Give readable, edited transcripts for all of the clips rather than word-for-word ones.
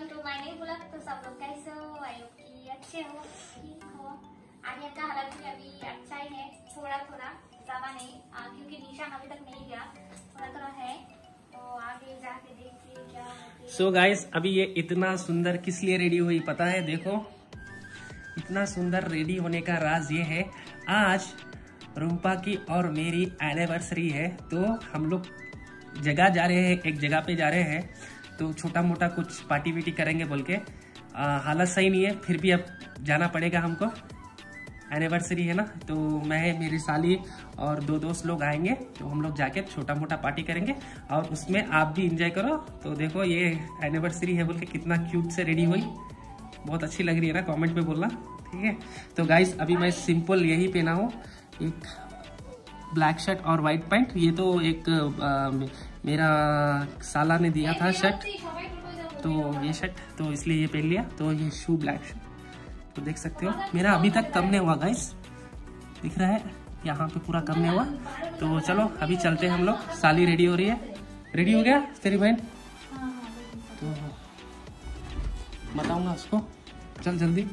Welcome to my new blog. तो सब लोग कैसे हो? आई होप कि अच्छे हो, ठीक हो। आर्यन का हालत भी अभी अच्छा ही है, थोड़ा थोड़ा, ज्यादा नहीं, क्योंकि निशान अभी तक नहीं गया, थोड़ा थोड़ा है, तो आगे जाके देखिए क्या होता है। सो गाइस, अभी ये इतना सुंदर किस लिए रेडी हुई पता है? देखो, इतना सुंदर रेडी होने का राज ये है, आज रूम्पा की और मेरी एनिवर्सरी है, तो हम लोग जगह जा रहे हैं, एक जगह पे जा रहे हैं, तो छोटा मोटा कुछ पार्टी वार्टी करेंगे बोल के। हालत सही नहीं है, फिर भी अब जाना पड़ेगा हमको, एनिवर्सरी है ना। तो मैं, मेरी साली और दो दोस्त लोग आएंगे, तो हम लोग जाके छोटा मोटा पार्टी करेंगे और उसमें आप भी एंजॉय करो। तो देखो, ये एनिवर्सरी है बोल के कितना क्यूट से रेडी हुई, बहुत अच्छी लग रही है ना, कमेंट में बोलना, ठीक है। तो गाइस, अभी मैं सिंपल यही पहना हूँ, एक ब्लैक शर्ट और वाइट पैंट। ये तो एक मेरा साला ने दिया था शर्ट, तो ये शर्ट, तो इसलिए ये पहन लिया। तो ये शू ब्लैक शू, तो देख सकते हो मेरा अभी तक कम नहीं हुआ गाइस, दिख रहा है यहाँ पे पूरा कम नहीं हुआ। तो चलो अभी चलते हैं हम लोग, साली रेडी हो रही है। रेडी हो गया तेरी बहन? तो बताऊंगा उसको, चल जल्दी।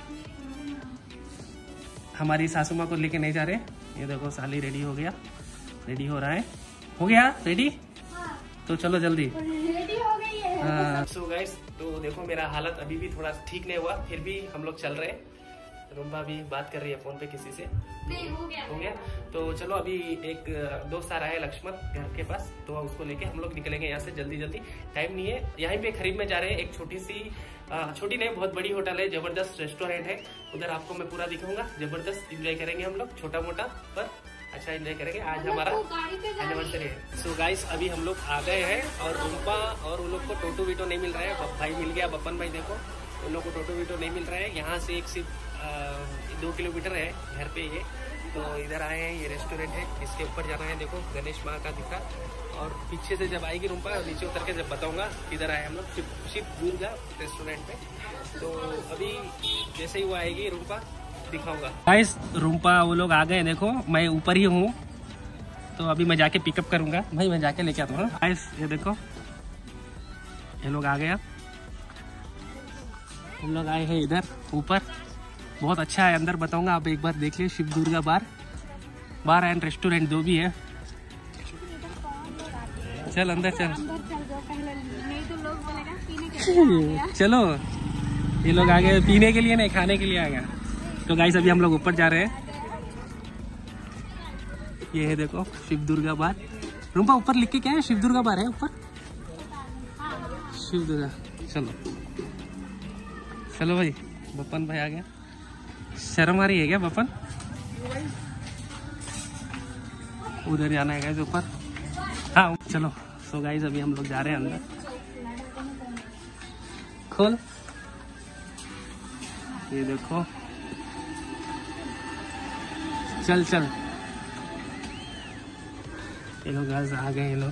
हमारी सासू माँ को लेके नहीं जा रहे, ये देखो साली रेडी हो गया, रेडी हो रहा है, हो गया रेडी। तो चलो जल्दी, रेडी हो गई है। सो गाइस, तो देखो मेरा हालत अभी भी थोड़ा ठीक नहीं हुआ, फिर भी हम लोग चल रहे हैं। रूम्पा भी बात कर रही है फोन पे किसी से, नहीं हो गया। तो चलो, अभी एक दोस्त आ रहा है लक्ष्मण घर के पास, तो उसको लेके हम लोग निकलेंगे यहाँ से जल्दी जल्दी, टाइम नहीं है। यहाँ पे खरीद में जा रहे हैं, एक छोटी नहीं बहुत बड़ी होटल है, जबरदस्त रेस्टोरेंट है, उधर आपको मैं पूरा दिखाऊंगा। जबरदस्त एंजॉय करेंगे हम लोग, छोटा मोटा पर अच्छा एंजॉय करेंगे। आज हमारा एनिवर्सरी है। सो गाइस, अभी हम लोग आ गए हैं और रूम्पा और उन लोग को टोटो वीटो नहीं मिल रहा है, भाई मिल गया, बपन भाई, देखो उन लोग को टोटो वीटो नहीं मिल रहा है। यहाँ से एक सिर्फ 2 किलोमीटर है घर पे ये, तो इधर आए हैं, ये रेस्टोरेंट है, इसके ऊपर जाना है, देखो गणेश माँ का दिखा। और पीछे से जब आएगी रूम्पा, नीचे उतर के जब बताऊंगा किधर आए हम लोग, शिव दुर्गा रेस्टोरेंट में। तो अभी जैसे ही वो आएगी रूम्पा, दिखाऊंगा। गाइस, रूम्पा वो लोग आ गए, देखो मैं ऊपर ही हूँ, तो अभी मैं जाके पिकअप करूंगा भाई, मैं जाके लेके आता हूँ। गाइस ये देखो, ये लोग आ गया, हम लोग आए हैं इधर ऊपर, बहुत अच्छा है अंदर, बताऊंगा, आप एक बार देख लियो। Shiv Durga bar and restaurant दो भी है। चल अंदर चल, चलो ये लोग आ गए, पीने के लिए नहीं, खाने के लिए आ गया। तो गाइस, अभी हम लोग ऊपर जा रहे हैं, ये है देखो शिव दुर्गा बार। रूम्पा ऊपर लिख के क्या है? शिव दुर्गा बार है ऊपर, शिव दुर्गा। चलो भाई, बपन भाई आ गया, शर्म आ रही है क्या बपन? उधर जाना है गाइस ऊपर, हाँ चलो। सो गाइस, अभी हम लोग जा रहे हैं अंदर, खोल, ये देखो, चल ये लोग गाइस आ गए, ये लोग,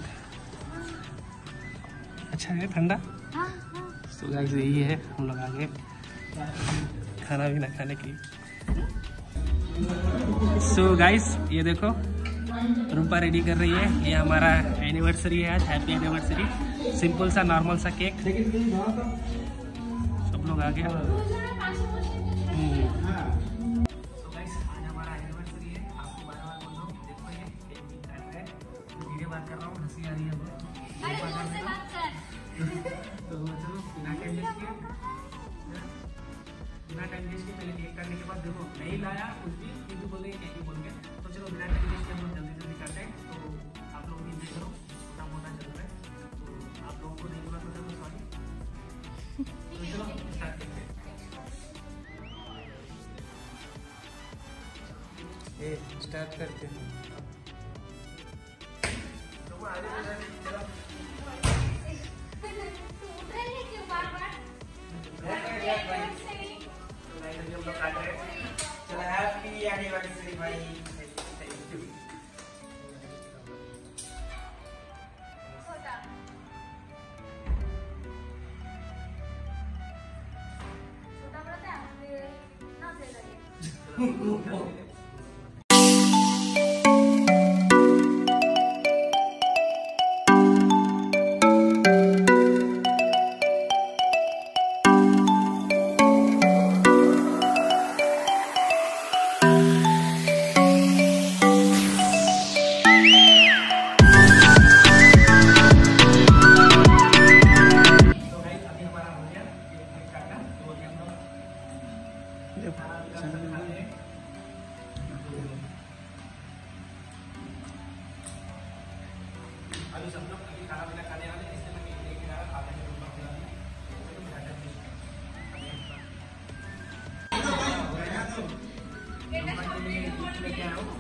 अच्छा है ठंडा। तो गाइस यही है, हम लोग आ गए खाना भी ना खाने के लिए। सो गाइस, ये देखो रूम्पा रेडी कर रही है, ये हमारा एनिवर्सरी है आज, हैप्पी एनिवर्सरी। सिंपल सा नॉर्मल सा केक, सब लोग आ गया। सो गाइस, आज हमारा एनिवर्सरी है, आपको बार-बार बोल रहा हूं, देखो ये केक भी काट रहा है, वीडियो बात कर रहा हूँ, हंसी आ रही है बहुत। तो चलो, बिना टाइम वेस्ट के पहले केक काटने के बाद, देखो नहीं लाया कुछ भी, फिर भी बोलेंगे केक ही बोल के, तो चलो बिना टाइम वेस्ट के हम लोग जल्दी जल्दी काटते हैं। तो आप लोग भी देख लो, छोटा मोटा चल रहा है, तो आप लोगों को नहीं बोला तो सॉरी। तो चलो स्टार्ट करते हैं, स्टार्ट करते हैं। चलो हैप्पी एनिवर्सरी भाई। अभी सब लोग अभी खाना पीना खाने वाले, इसलिए मैं लेके जा रहा खा लेंगे रूपा खिला देंगे। लेके आया हूँ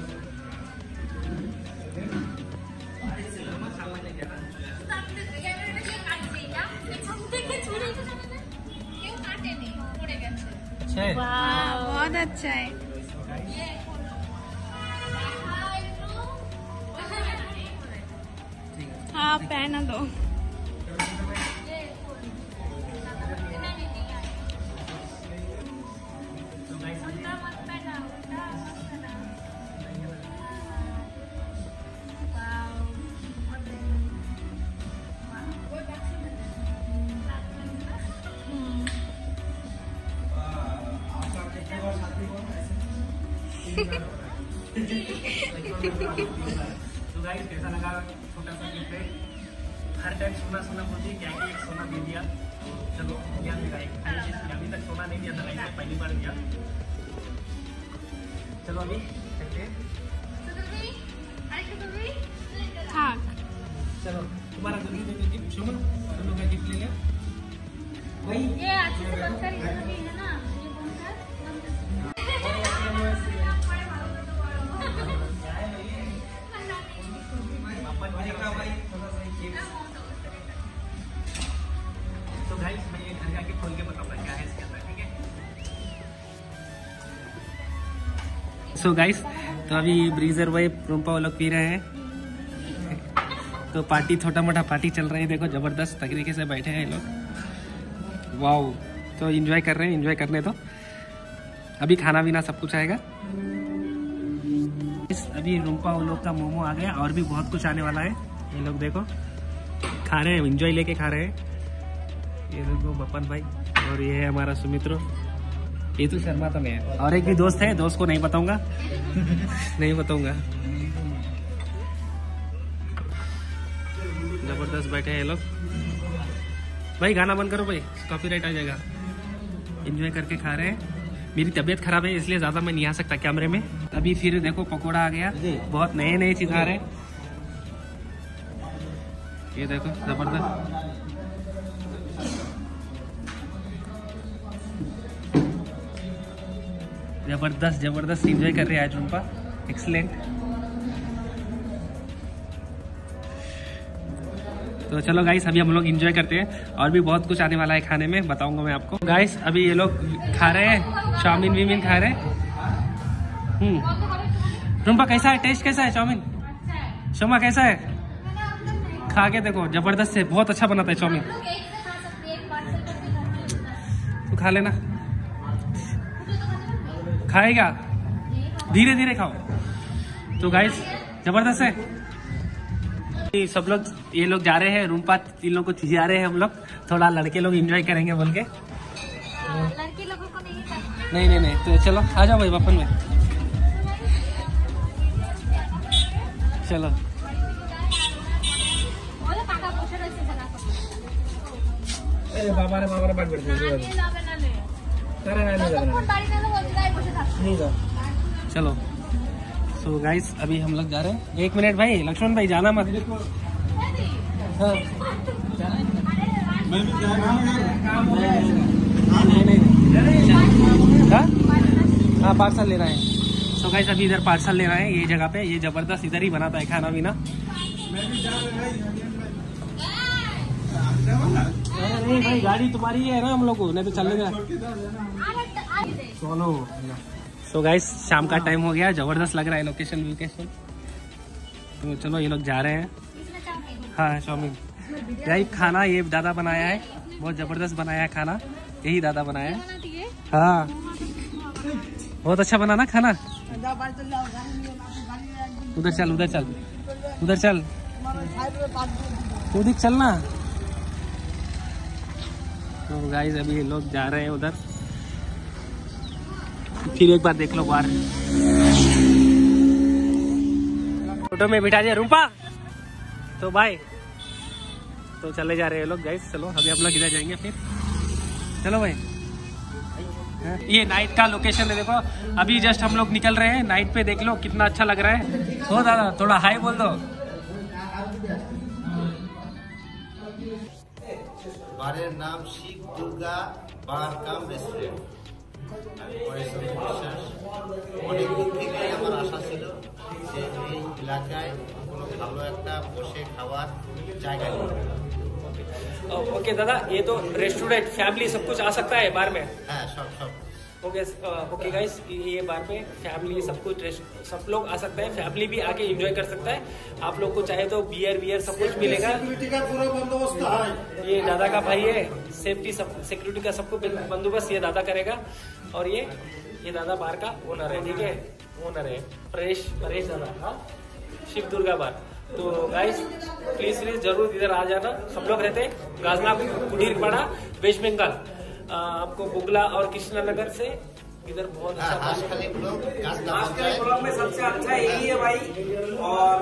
बहुत अच्छा है। हाँ पहना दो। तो गाइस कैसा लगा छोटा सा गिफ्ट है। हर टाइम सोना सोना बोलती है, क्या कि एक सोना दे दिया। चलो ज्ञान दिया, अभी तक सोना नहीं दिया था, लाइफ में पहली बार दिया। चलो अभी चलते हैं। हाँ चलो तुम्हारा जल्दी दे दो गिफ्ट। शोमन तुम लोग का गिफ्ट ले ले भाई। ये अच्छे से बंद कर, इधर भी है ना, ये बंद कर, बंद कर। तो गाइस मैं ये घर जाके खोल के बताऊंगा क्या है इसके अंदर, ठीक है। सो गाइस तो अभी ब्रीजर भाई रूम्पा वो लोग पी रहे हैं, तो पार्टी छोटा मोटा पार्टी चल रही है। देखो जबरदस्त तरीके से बैठे हैं ये लोग, वाओ। तो एंजॉय कर रहे हैं, एंजॉय करने दो। अभी खाना पीना सब कुछ आएगा। अभी रूम्पा वो लोग का मोमो आ गया, और भी बहुत कुछ आने वाला है। ये लोग देखो खा रहे हैं, एंजॉय लेके खा रहे हैं। ये देखो बपन भाई, और ये है हमारा सुमित्रो। ये तो शर्मा तो नहीं है, और एक भी दोस्त है, दोस्त को नहीं बताऊंगा नहीं बताऊंगा। जबरदस्त बैठे हैं ये लोग। भाई गाना बंद करो भाई, कॉपीराइट आ जाएगा। एंजॉय करके खा रहे हैं। मेरी तबीयत खराब है इसलिए ज्यादा मैं नहीं आ सकता कैमरे में। अभी फिर देखो पकोड़ा आ गया, बहुत नए नए चीज आ रहे हैं। ये देखो जबरदस्त। जबरदस्त जबरदस्त एंजॉय कर रहे हैं आज रूम्पा, एक्सीलेंट। तो चलो गाइस अभी हम लोग एंजॉय करते हैं, और भी बहुत कुछ आने वाला है खाने में, बताऊंगा मैं आपको। गाइस अभी ये लोग खा रहे हैं, चाउमीन वीमीन खा रहे हैं। रूम्पा कैसा है, टेस्ट कैसा है चाउमीन? शोमा कैसा है? खा के देखो, जबरदस्त है, बहुत अच्छा बनाता है चाउमीन। तू खा लेना, खाएगा धीरे धीरे खाओ। तो गाइस जबरदस्त है। सब लोग ये लोग जा रहे हैं रूम्पा, इन लोग को चीजें आ रहे हैं। हम लोग थोड़ा लड़के लोग एंजॉय करेंगे बोल के। लड़की लोगों को नहीं करना। नहीं तो चलो आ जाओ भाई बपन में, चलो। बाबा रे बैठ चलो। सो गाइस अभी हम लोग जा रहे हैं। 1 मिनट भाई, लक्ष्मण भाई जाना मत। हाँ हाँ पार्सल लेना है। सो गाइस अभी इधर पार्सल लेना है, ये जगह पे। ये जबरदस्त इधर ही बनाता है खाना पीना। नहीं भाई गाड़ी तुम्हारी है ना, हम लोग को नहीं तो चलेगा। चलो। तो गाइस शाम का टाइम हो गया, जबरदस्त लग रहा है लोकेशन वोकेशन। तो चलो ये लोग जा रहे हैं। हाँ चाउमीन भाई, खाना ये दादा बनाया है, बहुत जबरदस्त बनाया है खाना, यही दादा बनाया है। हाँ बहुत अच्छा बना ना खाना। उधर चल उधर चल उधर चल उधर चलना। तो गाइस अभी ये लोग जा रहे हैं उधर, फिर एक बार देख लो बाहर। फोटो में बिठा दिया रूम्पा। तो बाय। तो चले जा रहे हैं लोग गाइस। चलो अभी हम लोग इधर जाएंगे फिर। चलो भाई। ये नाइट का लोकेशन है, देखो अभी जस्ट हम लोग निकल रहे हैं नाइट पे। देख लो कितना अच्छा लग रहा है। हो दादा थोड़ा हाई बोल दो। বারের নাম Shiv Durga bar cum restaurant. আমি পরেশদীপ বিশ্বাস। অনেক দিন থেকে আমার আশা ছিল যে এই এলাকায় কোনো ভালো একটা বসে খাওয়ার জায়গা নেই। ओके दादा, ये तो रेस्टोरेंट फैमिली सब कुछ आ सकता है बार में? হ্যাঁ, সব ओके गाइस, ये बार में फैमिली सब कुछ सब लोग आ सकते हैं, फैमिली भी आके एंजॉय कर सकता है। आप लोग को चाहे तो बियर सब कुछ मिलेगा। सिक्योरिटी का पूरा बंदोबस्त है। ये दादा का भाई है, सेफ्टी सब सिक्योरिटी का सबको बंदोबस्त ये दादा करेगा। और ये दादा बार का ओनर है, ठीक है, ओनर है परेश दादा। हाँ, शिव दुर्गा बार। तो गाइस प्लीज जरूर इधर आ जाना। हम लोग रहते हैं गाजना कुटीरपाड़ा, वेस्ट बंगाल। आपको बुगला और कृष्णा नगर से इधर बहुत अच्छा हासखाली ब्लॉक ब्लॉक में सबसे अच्छा यही है भाई। और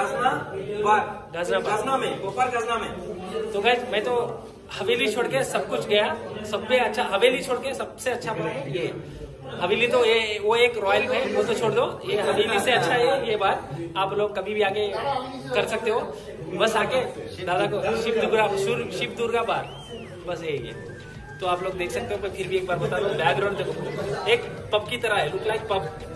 गाजना में ऊपर गाजना में तो गाइस मैं तो हवेली छोड़ के सब कुछ गया, सब में अच्छा हवेली छोड़ के सबसे अच्छा बार है ये हवेली। तो ये वो एक रॉयल है, वो तो छोड़ दो, ये हवेली से अच्छा है ये बार। आप लोग कभी भी आके कर सकते हो, बस आके दादा को शिव दुर्गा बार, बस यही है। तो आप लोग देख सकते हो। मैं फिर भी एक बार बता दूं, बैकग्राउंड देखो, एक पब की तरह है, लुक लाइक पब।